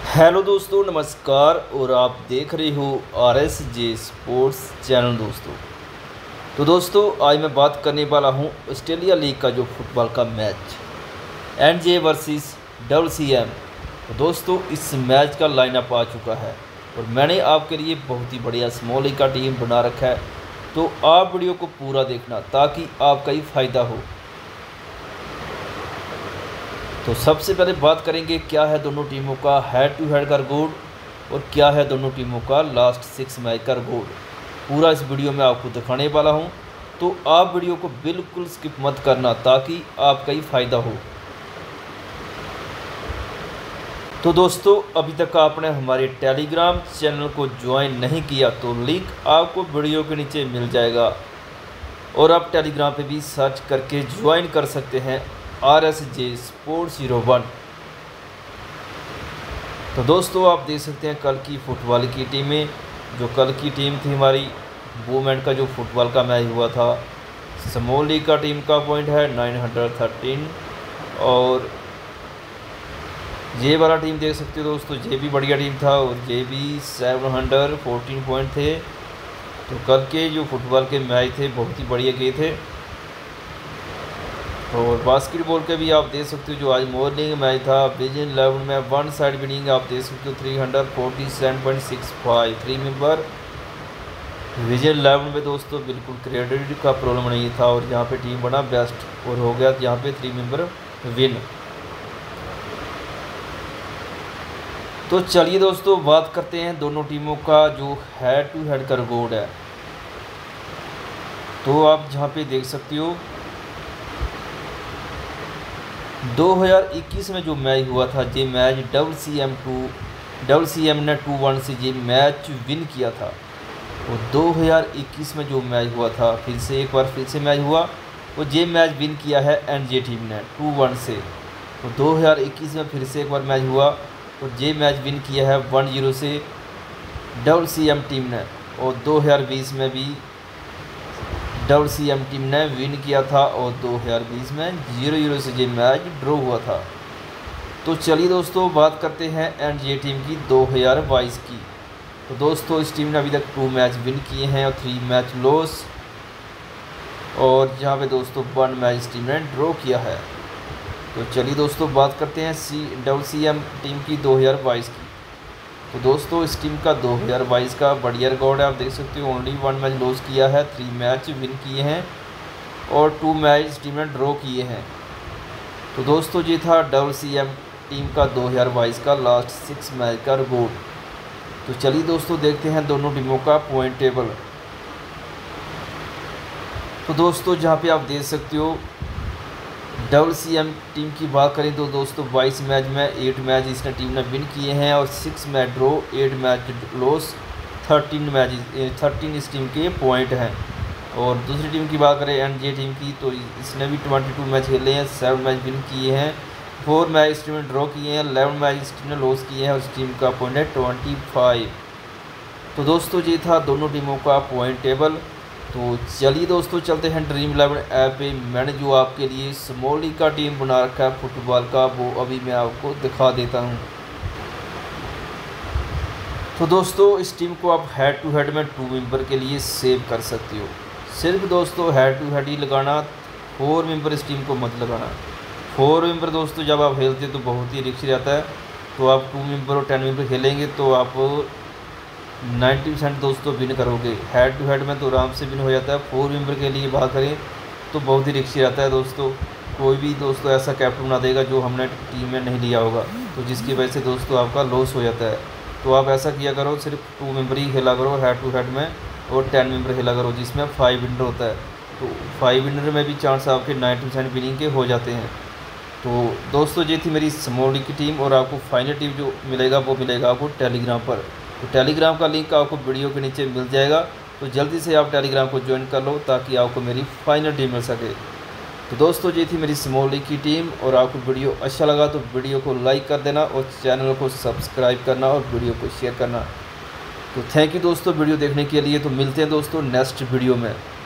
Hello दोस्तों, नमस्कार। और आप देख रहे हो RSJ स्पोर्ट्स चैनल। दोस्तों आज मैं बात करने वाला हूं ऑस्ट्रेलिया लीग का जो फुटबॉल का मैच NJ वर्सेस WCM। तो दोस्तों इस मैच का लाइनअप आ चुका है और मैंने आपके लिए बहुत ही बढ़िया स्मॉल लीग का टीम बना रखा है। तो आप वीडियो को पूरा देखना ताकि आपका ही फ़ायदा हो। तो सबसे पहले बात करेंगे क्या है दोनों टीमों का हेड टू हेड का रिकॉर्ड और क्या है दोनों टीमों का लास्ट 6 मैच का रिकॉर्ड। पूरा इस वीडियो में आपको दिखाने वाला हूं, तो आप वीडियो को बिल्कुल स्किप मत करना ताकि आपका ही फ़ायदा हो। तो दोस्तों अभी तक आपने हमारे टेलीग्राम चैनल को ज्वाइन नहीं किया तो लिंक आपको वीडियो के नीचे मिल जाएगा और आप टेलीग्राम पे भी सर्च करके ज्वाइन कर सकते हैं RSJ स्पोर्ट्स 01। तो दोस्तों आप देख सकते हैं कल की फुटबॉल की टीमें। जो कल की टीम थी हमारी वुमेन का जो फुटबॉल का मैच हुआ था, स्मॉल लीग का टीम का पॉइंट है 913 और ये वाला टीम देख सकते हो दोस्तों, ये भी बढ़िया टीम था और ये भी 714 पॉइंट थे। तो कल के जो फुटबॉल के मैच थे बहुत ही बढ़िया गए थे। और बास्केटबॉल के भी आप देख सकते हो जो आज मॉर्निंग मैच था विजन 11 में वन साइड विनिंग आप देख सकते हो 347.65 3 मेंबर विजन 11 में दोस्तों बिल्कुल क्रेडिट का प्रॉब्लम नहीं था और यहाँ पे टीम बना बेस्ट और हो गया यहाँ पे 3 मेंबर विन। तो चलिए दोस्तों बात करते हैं दोनों टीमों का जो हेड टू हेड का रिकॉर्ड है। तो आप जहाँ पे देख सकते हो 2021 में जो मैच हुआ था, ये मैच WCM ने 2-1 से ये मैच विन किया था। और 2021 में जो मैच हुआ था फिर से मैच हुआ और ये मैच विन किया है NJ टीम ने 2-1 से। तो 2021 में फिर से एक बार मैच हुआ और ये मैच विन किया है 1-0 से WCM टीम ने। और 2020 में भी WCM टीम ने विन किया था और 2020 में 0-0 से ये मैच ड्रॉ हुआ था। तो चलिए दोस्तों बात करते हैं NJ टीम की 2022 की। तो दोस्तों इस टीम ने अभी तक 2 मैच विन किए हैं और 3 मैच लॉस और यहाँ पे दोस्तों 1 मैच इस टीम ने ड्रॉ किया है। तो चलिए दोस्तों बात करते हैं WCM टीम की 2022 की। तो दोस्तों इस टीम का 2022 का बढ़िया रिकॉर्ड है, आप देख सकते हो ओनली 1 मैच लॉस किया है, 3 मैच विन किए हैं और 2 मैच इस टीम ने ड्रॉ किए हैं। तो दोस्तों ये था WCM टीम का 2022 का लास्ट 6 मैच का रिकॉर्ड। तो चलिए दोस्तों देखते हैं दोनों टीमों का पॉइंट टेबल। तो दोस्तों जहाँ पे आप देख सकते हो WCM टीम की बात करें तो दोस्तों 22 मैच में 8 मैच इसने टीम ने विन किए हैं और 6 मैच ड्रॉ 8 मैच लॉस 13 इस टीम के पॉइंट हैं। और दूसरी टीम की बात करें NJ टीम की तो इसने भी 22 मैच खेले हैं, 7 मैच विन किए हैं, 4 मैच इस टीम ने ड्रॉ किए हैं, 11 मैच इस टीम ने लॉस किए हैं और इस टीम का पॉइंट है 25। तो दोस्तों ये था दोनों टीमों का पॉइंट टेबल। तो चलिए दोस्तों चलते हैं ड्रीम 11 ऐप पे। मैंने जो आपके लिए स्मॉल लीग का टीम बना रखा है फुटबॉल का वो अभी मैं आपको दिखा देता हूं। तो दोस्तों इस टीम को आप हेड टू हेड में 2 मेंबर के लिए सेव कर सकते हो। सिर्फ दोस्तों हेड टू हेड ही लगाना, 4 मेंबर इस टीम को मत लगाना। 4 मेंबर दोस्तों जब आप खेलते तो बहुत ही रिस्क रहता है। तो आप 2 मेंबर और 10 मेंबर खेलेंगे तो आप 90% दोस्तों विन करोगे। हेड टू हेड में तो आराम से विन हो जाता है। 4 मेंबर के लिए बात करें तो बहुत ही रिस्की रहता है दोस्तों। कोई भी दोस्तों ऐसा कैप्टन बना देगा जो हमने टीम में नहीं लिया होगा, तो जिसकी वजह से दोस्तों आपका लॉस हो जाता है। तो आप ऐसा किया करो, सिर्फ 2 मेंबर ही खेला करो हेड टू हेड में और 10 मेंबर खेला करो जिसमें 5 विनर होता है। तो 5 विनर में भी चांस आपके 90% विनिंग के हो जाते हैं। तो दोस्तों ये थी मेरी स्मॉल लीग की टीम और आपको फाइनल टीम जो मिलेगा वो मिलेगा आपको टेलीग्राम पर। तो टेलीग्राम का लिंक आपको वीडियो के नीचे मिल जाएगा, तो जल्दी से आप टेलीग्राम को ज्वाइन कर लो ताकि आपको मेरी फाइनल टीम मिल सके। तो दोस्तों ये थी मेरी स्मॉल लीग की टीम और आपको वीडियो अच्छा लगा तो वीडियो को लाइक कर देना और चैनल को सब्सक्राइब करना और वीडियो को शेयर करना। तो थैंक यू दोस्तों वीडियो देखने के लिए। तो मिलते हैं दोस्तों नेक्स्ट वीडियो में।